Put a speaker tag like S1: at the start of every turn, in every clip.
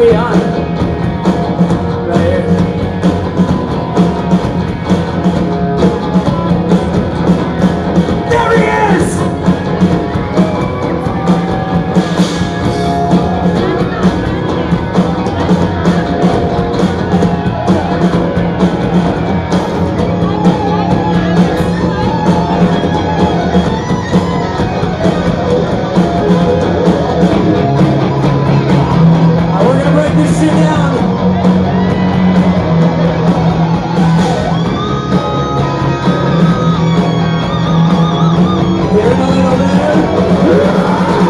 S1: be on. Right here. There he is! This shit down. Hear it a little better.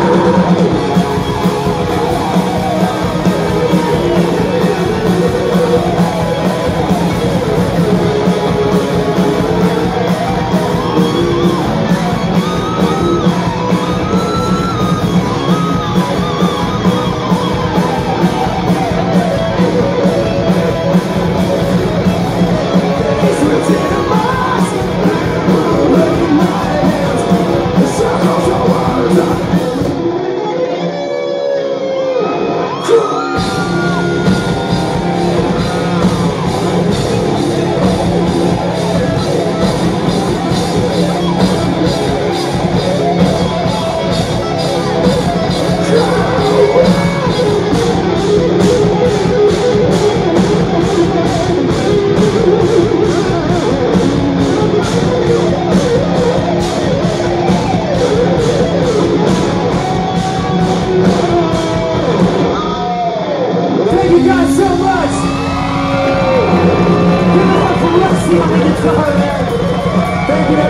S1: Thank you guys so much! Give it up for Rusty on the guitar there! Thank you.